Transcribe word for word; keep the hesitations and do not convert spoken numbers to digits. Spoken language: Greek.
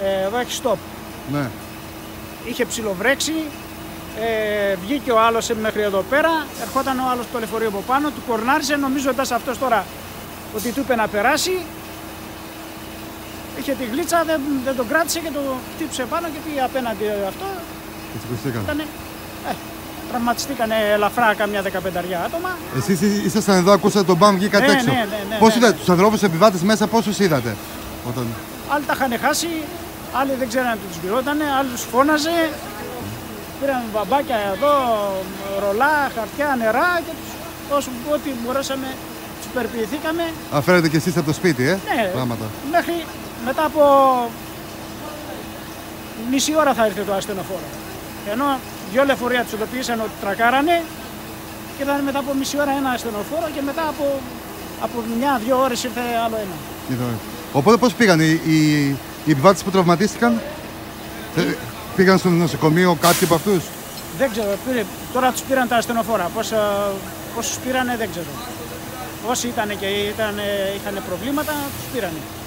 Ε, εδώ έχει stop. Ναι. Είχε ψιλοβρέξει, ε, βγήκε ο άλλος μέχρι εδώ πέρα, ερχόταν ο άλλος το λεωφορείο από πάνω, του κορνάρισε νομίζοντας αυτός τώρα ότι του είπε να περάσει. Είχε τη γλίτσα, δεν, δεν τον κράτησε και το χτύπησε πάνω και πήγε απέναντι αυτό. Και τσικωστήκαν. Ήτανε, ε, τραυματιστήκανε ελαφρά καμιά δεκαπενταριά άτομα. Εσείς ήσασταν εδώ, ακούσατε τον μπαμ, βγήκατε Ναι, έξω. ναι, ναι, ναι, Πώς ναι. είδατε τους ανθρώπους επιβάτες μέσα, πόσους είδατε? Όταν... Άλλοι τα είχαν χάσει, άλλοι δεν ξέρανε τι τους πυρότανε, άλλοι τους φώναζε. Πήραμε μπαμπάκια εδώ, ρολά, χαρτιά, νερά και τους, όσο ό,τι μπορέσαμε τους περιποιηθήκαμε. Αφέρετε και εσείς από το σπίτι, ε, Ναι, πράγματα. μέχρι μετά από μισή ώρα θα έρθει το ασθενοφόρο. Ενώ δυο λεωφορεία τους ειδοποιήσαν ότι τρακάρανε και ήταν μετά από μισή ώρα ένα ασθενοφόρο και μετά από, από μια-δυο ώρες ήρθε άλλο ένα. Είδαμε. Οπότε πώς πήγαν οι, οι, οι επιβάτες που τραυματίστηκαν? Ε, πήγαν στο νοσοκομείο κάποιοι από αυτούς? Δεν ξέρω, πήρε, τώρα τους πήραν τα ασθενοφόρα. Πώς, πόσους πήρανε δεν ξέρω. Όσοι ήταν και ήταν, είχαν προβλήματα, τους πήρανε.